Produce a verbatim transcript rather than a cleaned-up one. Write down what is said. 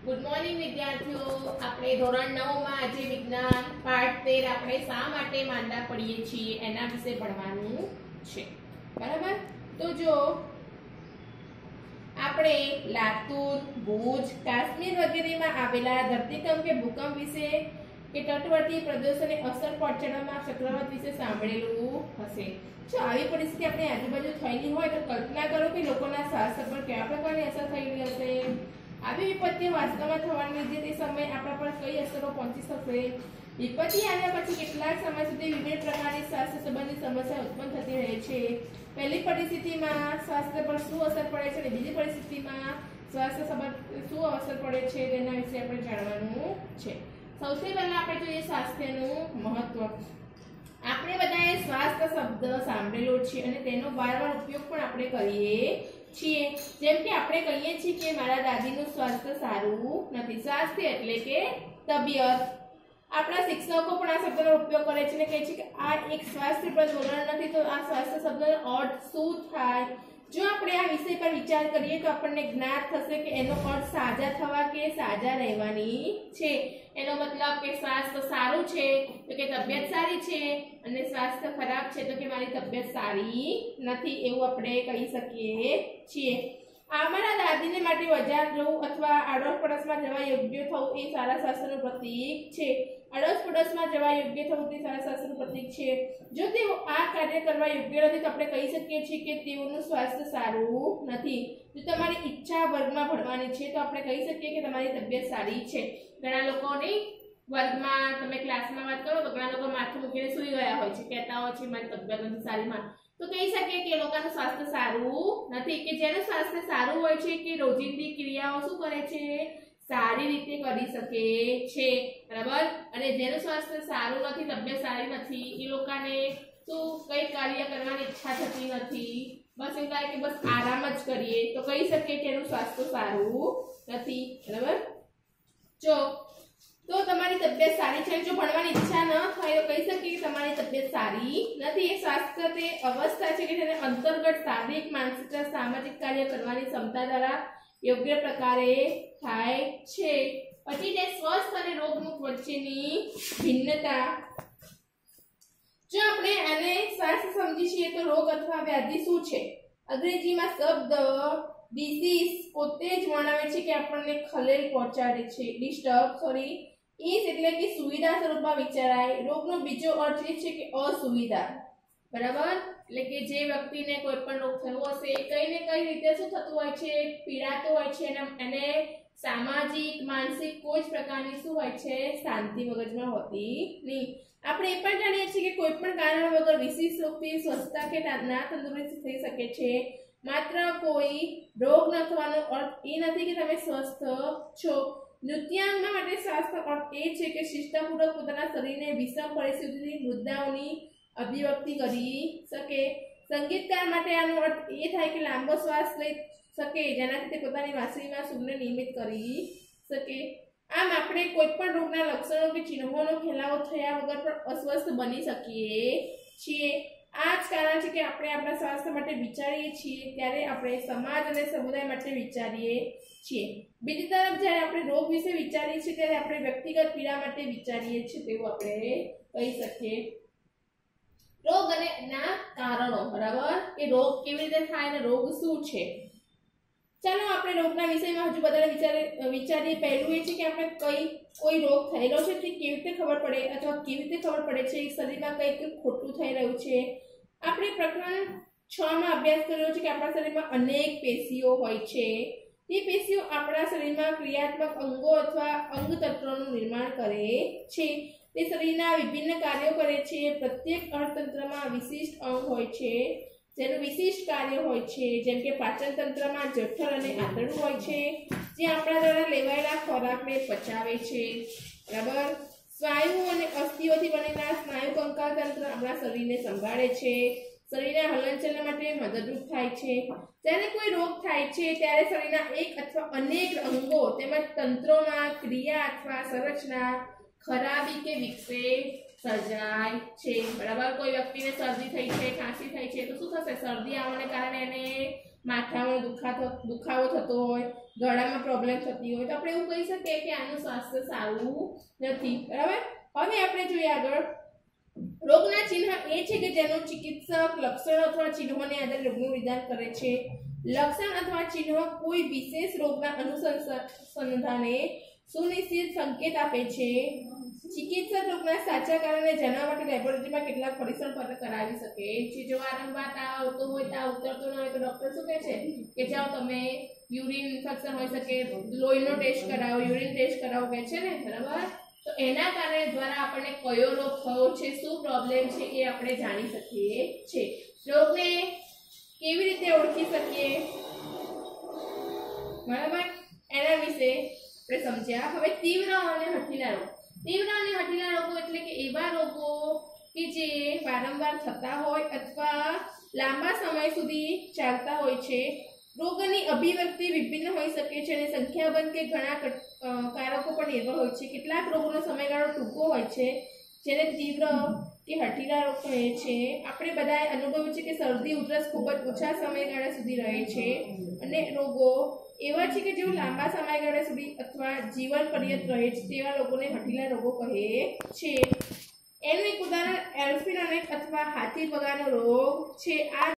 Good morning विद्यार्थियों। આપણે ધોરણ નવ માં આજે વિજ્ઞાન પાઠ તેર આપણે શા માટે માંદા પડીએ છીએ એના વિશે ભણવાનું છે, બરાબર? તો જો આપણે લાતુર, ભુજ, કાશ્મીર વગેરેમાં આવેલા ધરતીકંપ કે ભૂકંપ વિશે કે તટવર્તી પ્રદેશોને અસર પહોંચાડવામાં ચક્રવાત વિશે સાંભળેલું હશે। જો આવી પરિસ્થિતિ આપણી આજુબાજુ થયેલી હોય તો કલ્પના કરો કે લોકોના સ્વાસ્થ્ય પર કેવા પ્રકારની અસર થયેલી હશે। આવી વિપત્તિઓ વાસ્તવમાં થવાને લીધે તે સમયે આપણા પર કઈ અસરો પહોંચી શકશે। વિપત્તિ આવ્યા પછી કેટલાક સમય સુધી વિવિધ પ્રકારની સ્વાસ્થ્ય સંબંધિત સમસ્યા ઉત્પન્ન થતી રહે છે। પહેલી પરિસ્થિતિમાં સ્વાસ્થ્ય પર શું અસર પડે છે અને બીજી પરિસ્થિતિમાં સ્વાસ્થ્ય સંબંધ શું અસર પડે છે તેના વિશે આપણે જાણવાનું છે। સૌથી પહેલા આપણે જોઈએ સ્વાસ્થ્યનું મહત્વ। આપણે બધાએ સ્વાસ્થ્ય શબ્દ સાંભળેલો છે અને તેનો વારંવાર ઉપયોગ પણ આપણે કરીએ છીએ। જેમ કે આપણે કહીએ છીએ કે મારા દાદીનું સ્વાસ્થ્ય સારું નથી। સ્વાસ્થ્ય એટલે કે તબિયત। આપણા શિક્ષકો પણ આ શબ્દનો ઉપયોગ કરે છે અને કહે છે કે આ એક સ્વાસ્થ્યપ્રદ વલણ નથી, તો આ સ્વાસ્થ્ય શબ્દનો અર્થ શું થાય? જો આપણે આ વિષય પર વિચાર કરીએ તો આપણને જ્ઞાત થશે કે એનો અર્થ સાજા થવા કે સાજા રહેવાની છે। એનો મતલબ કે સ્વાસ્થ્ય સારું છે તો કે તબિયત સારી છે, અને સ્વાસ્થ્ય ખરાબ છે તો કે મારી તબિયત સારી નથી, એવું આપણે કહી શકીએ છીએ। અમારા દાદીને માટે બજાર જવું અથવા આડોશ પડોશમાં જવા યોગ્ય થવું એ સારા સ્વાસ્થ્યનું પ્રતીક છે। આડોશ પડોશમાં જવા યોગ્ય થવું તે સારા સ્વાસ્થ્યનું પ્રતીક છે। જો તેઓ આ કાર્ય કરવા યોગ્ય નથી તો આપણે કહી શકીએ છીએ કે તેઓનું સ્વાસ્થ્ય સારું નથી। જો તમારી ઈચ્છા વર્ગમાં ભણવાની છે તો આપણે કહી શકીએ કે તમારી તબિયત સારી છે। ઘણા લોકોની વર્ગમાં તમે ક્લાસમાં વાત કરો તો ઘણા લોકો માથું મૂકીને સૂઈ ગયા હોય છે, કહેતા હોય છે મારી તબિયત નથી સારી માં, તો કહી શકીએ કે લોકોનું સ્વાસ્થ્ય સારું નથી। કે જેનું સ્વાસ્થ્ય સારું હોય છે કે રોજિંદી ક્રિયાઓ શું કરે છે, સારી રીતે કરી શકે છે, બરાબર? અને જેનું સ્વાસ્થ્ય સારું નથી, તબિયત સારી નથી, એ લોકોને શું કઈ કાર્ય કરવાની ઈચ્છા થતી નથી, બસ એવું લાગે કે બસ આરામ જ કરીએ, તો કહી શકીએ કે એનું સ્વાસ્થ્ય સારું નથી, બરાબર? જો તો તમારી તબિયત સારી છે, જો ભણવાની ઈચ્છા ન થાય તો કહી શકીએ કે તમારી તબિયત સારી નથી। એ સ્વાસ્થ્ય તે અવસ્થા છે કે જેને અંતર્ગત શારીરિક, માનસિક, સામાજિક કાર્ય કરવાની ક્ષમતા દ્વારા યોગ્ય પ્રકારે થાય છે। પછી જે સ્વસ્થ અને રોગમુક્ત વચ્ચેની ભિન્નતા। જો આપણે આને સ્વાસ્થ્ય સમજી છીએ તો રોગ અથવા વ્યાધિ શું છે? અંગ્રેજીમાં શબ્દ ડિસીઝ પોતે જ વર્ણવે છે કે આપણને ખલેલ પહોંચાડે છે, ડિસ્ટર્બ સોરી ઈસ એટલે કે સુવિધા સ્વરૂપમાં વિચારાય। રોગનો બીજો અર્થ એ છે કે અસુવિધા, બરાબર? એટલે કે જે વ્યક્તિને કોઈ પણ રોગ થયો હશે કઈ ને કઈ રીતે શું થતું હોય છે, પીડાતો હોય છે, અને સામાજિક, માનસિક કોઈ જ પ્રકારની શું હોય છે, શાંતિ મગજમાં હોતી નહીં। આપણે એ પણ જાણીએ છીએ કે કોઈ પણ કારણ વગર વિશેષ રોગથી સ્વસ્થતા કે ના તંદુરસ્તી થઈ શકે છે। માત્ર કોઈ રોગ ન થવાનો અર્થ એ નથી કે તમે સ્વસ્થ છો। નૃત્યાંગના માટે સ્વાસ્થ્ય અર્થ એ છે કે શિષ્ટાપૂર્વક પોતાના શરીરને વિષમ પરિસ્થિતિની મુદ્દાઓની અભિવ્યક્તિ કરી શકે। સંગીતકાર માટે આનો અર્થ એ થાય કે લાંબો શ્વાસ લઈ શકે જેનાથી તે પોતાની વાંસળીમાં સૂરને નિયમિત કરી શકે। આમ આપણે કોઈ પણ રોગના લક્ષણો કે ચિહ્નોનો ફેલાવો થયા વગર પણ અસ્વસ્થ બની શકીએ છીએ। આ જ કારણ છે કે આપણે આપણા સ્વાસ્થ્ય માટે વિચારીએ છીએ ત્યારે આપણે સમાજ અને સમુદાય માટે વિચારીએ છીએ। બીજી તરફ જ્યારે આપણે રોગ વિશે વિચારીએ છીએ ત્યારે આપણે વ્યક્તિગત પીડા માટે વિચારીએ છીએ તેવું આપણે કહી શકીએ। રોગ અને એના કારણો, બરાબર? કે રોગ કેવી રીતે થાય અને રોગ શું છે? ચાલો આપણે રોગના વિષયમાં હજુ વધારે વિચારે વિચારીએ। પહેલું એ છે કે આપણે કઈ કોઈ રોગ થયેલો છે તે કેવી રીતે ખબર પડે અથવા કેવી રીતે ખબર પડે છે શરીરમાં કંઈક ખોટું થઈ રહ્યું છે। આપણે પ્રકરણ છ માં અભ્યાસ કર્યો છે કે આપણા શરીરમાં અનેક પેશીઓ હોય છે। તે પેશીઓ આપણા શરીરમાં ક્રિયાત્મક અંગો અથવા અંગ તંત્રોનું નિર્માણ કરે છે। તે શરીરના વિભિન્ન કાર્યો કરે છે। પ્રત્યેક અર્થતંત્રમાં વિશિષ્ટ અંગ હોય છે જેનું વિશિષ્ટ કાર્ય હોય છે। જેમ કે પાચન તંત્રમાં જઠર અને આંતરડું હોય છે જે આપણા દ્વારા લેવાયેલા ખોરાકને પચાવે છે, બરાબર? સ્નાયુ અને અસ્થિઓથી બનેલા સ્નાયુ કંકાલ તંત્ર આપણા શરીરને સંભાળે છે, શરીરના હલનચલન માટે મદદરૂપ થાય છે। જ્યારે કોઈ રોગ થાય છે ત્યારે શરીરના એક અથવા અનેક અંગો તેમજ તંત્રોમાં ક્રિયા અથવા સંરચના ખરાબી કે વિક્ષેપ સર્જાય છે, બરાબર? કોઈ વ્યક્તિને શરદી થઈ છે, ખાંસી થઈ છે તો શું થશે? શરદી આવવાને કારણે એને માથામાં દુખાતો દુખાવો થતો હોય, ગળામાં પ્રોબ્લેમ થતી હોય તો આપણે એવું કહી શકીએ કે આનું સ્વાસ્થ્ય સારું નથી. બરાબર. હવે આપણે જોઈએ આગળ. રોગના ચિહ્ન એ છે કે જેનું ચિકિત્સક લક્ષણ અથવા ચિહ્નોને આધારે રોગનું નિદાન કરે છે. લક્ષણ અથવા ચિહ્નો કોઈ વિશેષ રોગના અનુસંધાને સુનિશ્ચિત સંકેત આપે છે. ચિકિત્સક રોગના સાચા કારણે જાણવા માટે લેબોરેટરીમાં કેટલાક પરીક્ષણ કરાવી શકે છે. જો વારંવાર તાવ આવતો હોય, તાવ ઉતરતો ન હોય તો ડોક્ટર શું કહે છે કે જાઓ તમે યુરિન ઇન્ફેક્શન હોઈ શકે, લોહીનો ટેસ્ટ કરાવો, યુરિન ટેસ્ટ કરાવો કહે છે ને. બરાબર. તો એના કારણે દ્વારા આપણને કયો રોગ થયો છે, શું પ્રોબ્લેમ છે એ આપણે જાણી શકીએ છીએ. રોગને કેવી રીતે ઓળખી શકીએ, બરાબર, એના વિશે આપણે સમજ્યા. હવે તીવ્ર અને હઠીલા રોગ. તીવ્ર અને હઠીલા રોગો એટલે કે એવા રોગો કે જે વારંવાર થતા હોય અથવા લાંબા સમય સુધી ચાલતા હોય છે. રોગની અભિવ્યક્તિ વિભિન્ન હોઈ શકે છે અને સંખ્યાબંધ કે ઘણા કારકો પર નિર્ભર હોય છે. કેટલાક રોગોનો સમયગાળો ટૂંકો હોય છે જેને તીવ્ર કે હઠીલા રોગ કહે છે. આપણે બધાએ અનુભવ્યું છે કે શરદી ઉધરસ ખૂબ જ ઓછા સમયગાળા સુધી રહે છે અને રોગો એવા છે કે જેઓ લાંબા સમયગાળા સુધી અથવા જીવન પર્યંત રહે છે તેવા લોકોને હઠીલા રોગો કહે છે. એનું એક ઉદાહરણ એલ્ફિનોનેટ અથવા હાથી પગાનો રોગ છે. આ